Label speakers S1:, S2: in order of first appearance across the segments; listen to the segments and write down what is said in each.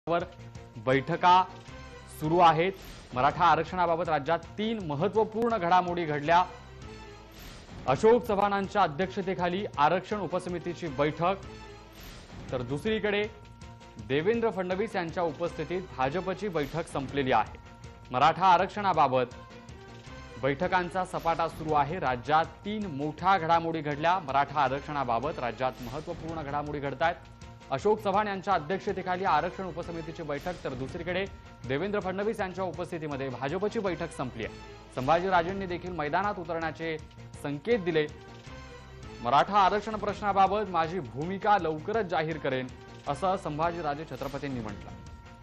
S1: वर बैठका सुरू आहेत। मराठा आरक्षणाबाबत राज्यात 3 महत्त्वपूर्ण घडामोडी घडल्या। अशोक चव्हाणांच्या अध्यक्षतेखाली आरक्षण उपसमितीची बैठक, तर दुसरीकडे देवेंद्र फडणवीस यांच्या उपस्थितीत भाजपची बैठक संपलेली आहे। मराठा आरक्षणाबाबत बैठकांचा सपाटा सुरू आहे। राज्यात 3 मोठ्या घडामोडी घडल्या। मराठा आरक्षणाबाबत राज्यात महत्त्वपूर्ण घडामोडी घडतायत। अशोक चव्हाण यांच्या अध्यक्षतेखाली आरक्षण उपसमितीची बैठक, तर दुसरीकडे देवेंद्र फडणवीस यांच्या उपस्थितीमध्ये भाजपची बैठक संपली आहे। संभाजीराजेंनी देखील मैदानात उतरण्याचे संकेत दिले। मराठा आरक्षण प्रश्नाबाबत माझी भूमिका लवकरच जाहीर करेन, असं संभाजीराजे छत्रपतींनी म्हटलं।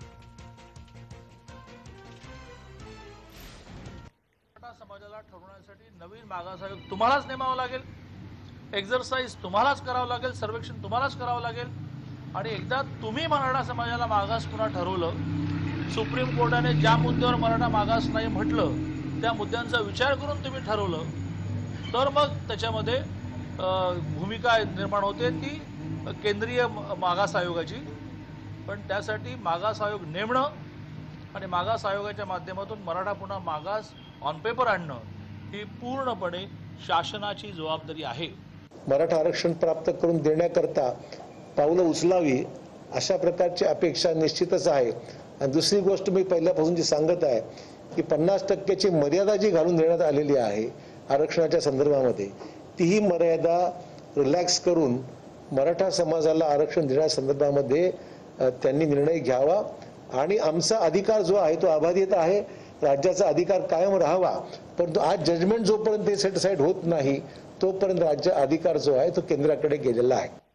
S2: समाजाला ठरवण्यासाठी नवीन मागास आयोग तुम्हालाच नेमावा लागेल, एक्सरसाइज तुम्हालाच करावं लागेल, सर्वेक्षण तुम्हालाच करावं लागेल। आणि एकदा तुम्ही मराठा समाजाला मागास पुन्हा ठरवलं, सुप्रीम कोर्टाने ज्या मुद्द्यावर मराठा मागास नाही म्हटलं त्या मुद्द्यांचा विचार करून तुम्ही ठरवलं, तर मग त्याच्यामध्ये भूमिका निर्माण होते ती केंद्रीय मागास आयोगाची। पण त्यासाठी मागास आयोग नेमणं आणि मागास आयोगाच्या माध्यमातून मराठा पुन्हा मागास ऑन पेपर आणणं ही पूर्णपणे शासनाची जबाबदारी आहे।
S3: मराठा आरक्षण प्राप्त करून देण्याकरता पावलं उचलावी अशा प्रकारची अपेक्षा निश्चितच आहे। आणि दुसरी गोष्ट मी पहिल्यापासून जी सांगत आहे की 50% मर्यादा जी घालून देण्यात आलेली आहे आरक्षणाच्या संदर्भामध्ये, तीही मर्यादा रिलॅक्स करून मराठा समाजाला आरक्षण देण्यासंदर्भामध्ये त्यांनी निर्णय घ्यावा। आणि आमचा अधिकार जो आहे तो अबाधित आहे, राज्याचा अधिकार कायम राहावा। परंतु आज जजमेंट जोपर्यंत सेटिस्फाईड होत नाही तोपर्यंत राज्य अधिकार जो आहे तो केंद्राकडे गेलेला आहे।